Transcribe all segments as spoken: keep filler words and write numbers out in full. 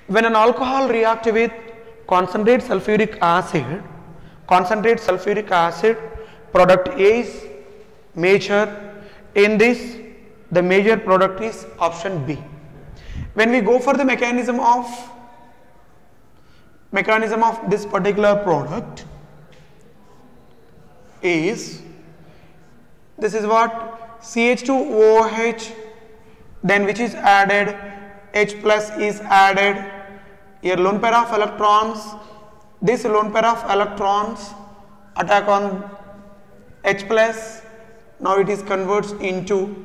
When an alcohol reacts with concentrate sulfuric acid, concentrate sulfuric acid, product A is major. In this, the major product is option B. When we go for the mechanism of mechanism of this particular product is, this is what, C H two O H, then which is added, H plus is added, here lone pair of electrons, this lone pair of electrons attack on H plus, now it is converts into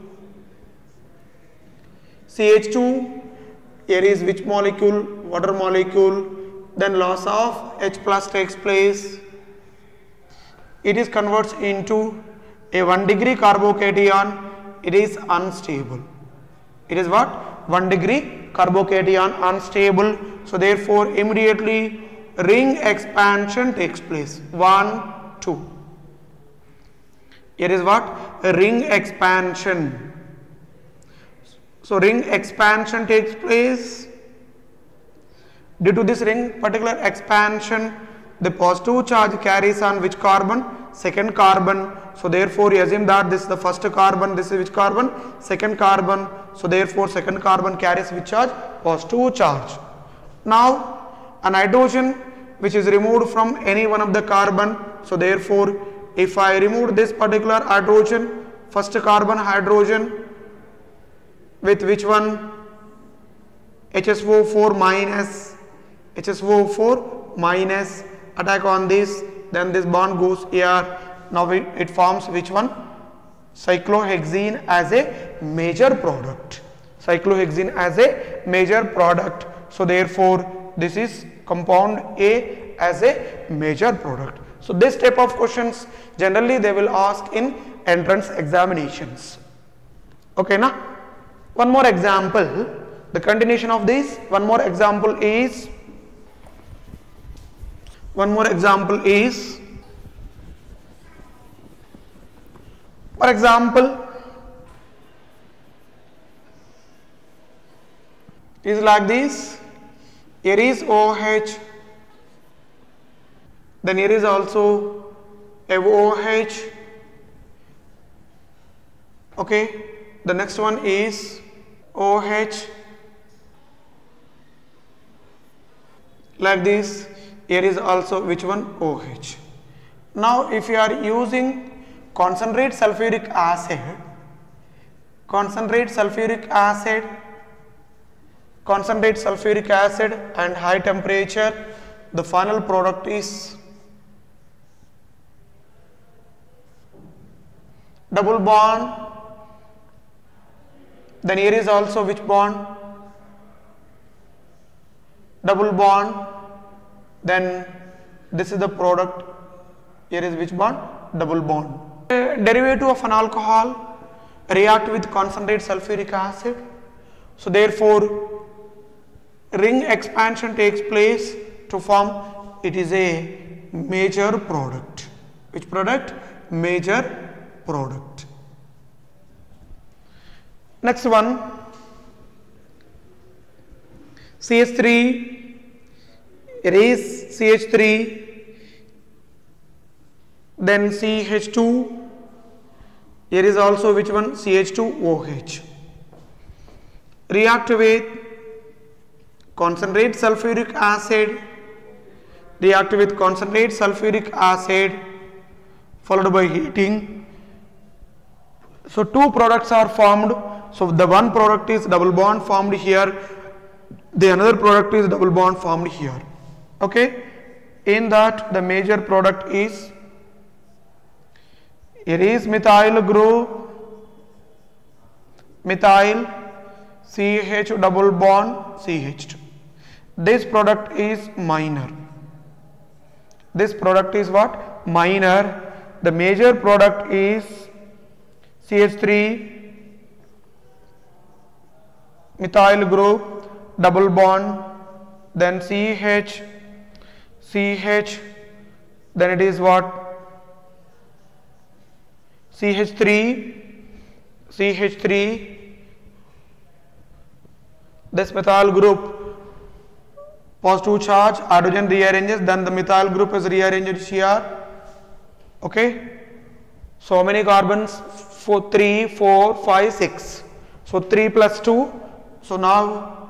C H two, here is which molecule, water molecule, then loss of H plus takes place, it is converts into a one degree carbocation, it is unstable. It is what? one degree carbocation, unstable. So therefore immediately ring expansion takes place. one, two. Here is what? A ring expansion. So ring expansion takes place. Due to this ring particular expansion, the positive charge carries on which carbon? Second carbon. So therefore you assume that this is the first carbon, this is which carbon? Second carbon. So therefore second carbon carries which charge? Positive charge. Now an hydrogen which is removed from any one of the carbon. So therefore if I remove this particular hydrogen, first carbon hydrogen with which one? H S O four minus, H S O four minus, attack on this, then this bond goes here. Now it, it forms which one? Cyclohexene as a major product. Cyclohexene as a major product. So therefore this is compound A as a major product. So this type of questions generally they will ask in entrance examinations. Okay, na? One more example, the continuation of this, one more example is, one more example is, for example, is like this, here is OH, then here is also a OH, okay, the next one is OH, like this, here is also which one? OH. Now if you are using concentrate sulfuric acid, concentrate sulfuric acid, concentrate sulfuric acid and high temperature, the final product is double bond, then here is also which bond? Double bond, then this is the product, here is which bond? Double bond. A derivative of an alcohol react with concentrate sulfuric acid, so therefore ring expansion takes place to form, it is a major product. Which product? Major product. Next one, C H three, erase C H three, then C H two, here is also which one? C H two O H. React with concentrate sulfuric acid, react with concentrate sulfuric acid followed by heating. So two products are formed. So the one product is double bond formed here, the another product is double bond formed here. Okay, in that the major product is, here is methyl group, methyl C H double bond C H two. This product is minor. This product is what? Minor. The major product is C H three methyl group double bond, then C H, C H, then it is what? C H three, C H three, this methyl group positive charge, hydrogen rearranges, then the methyl group is rearranged here. Okay. So how many carbons? For three, four, five, six. So three plus two. So now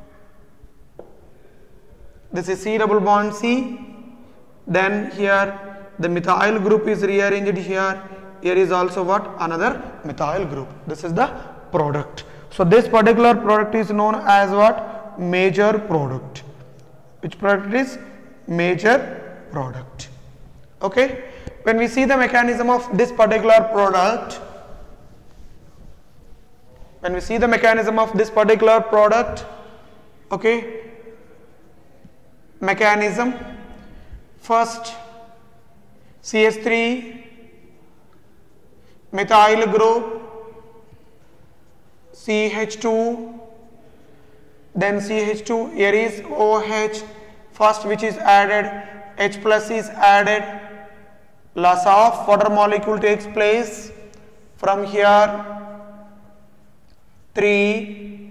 this is C double bond C. Then here the methyl group is rearranged here. Here is also what? Another methyl group. This is the product. So this particular product is known as what? Major product. Which product is? Major product. Okay. When we see the mechanism of this particular product, when we see the mechanism of this particular product, okay, mechanism, first C H three, methyl group, C H two, then C H two, here is OH, first which is added, H plus is added, loss of water molecule takes place from here, three,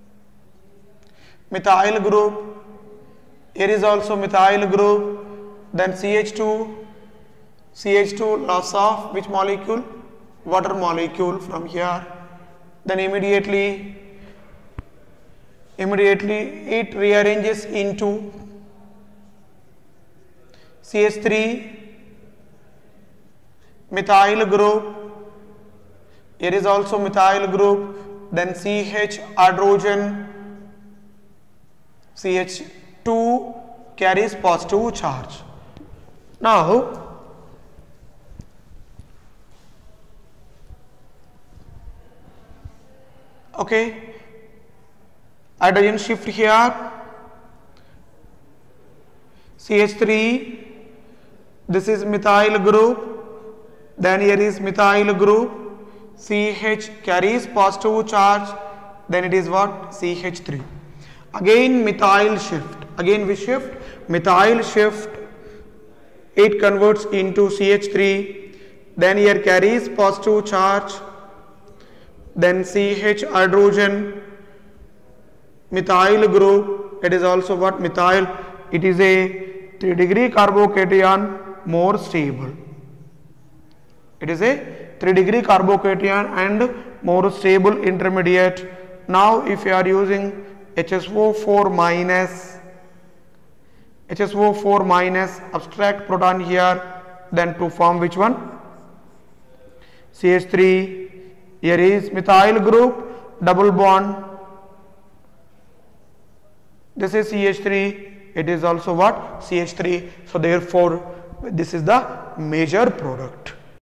methyl group, here is also methyl group, then C H two, C H two, loss of which molecule? Water molecule from here, then immediately, immediately it rearranges into C H three, methyl group, here is also methyl group, then C H hydrogen, C H two carries positive charge. Now okay, hydrogen shift here, C H three, this is methyl group, then here is methyl group, C H carries positive charge, then it is what? C H three. Again methyl shift, again we shift, methyl shift, it converts into C H three, then here carries positive charge, then C H hydrogen, methyl group, it is also what? Methyl, it is a three degree carbocation, more stable. It is a three degree carbocation and more stable intermediate. Now if you are using H S O four minus, H S O four minus, abstract proton here, then to form which one? C H three, here is methyl group, double bond, this is C H three, it is also what? C H three. So therefore this is the major product.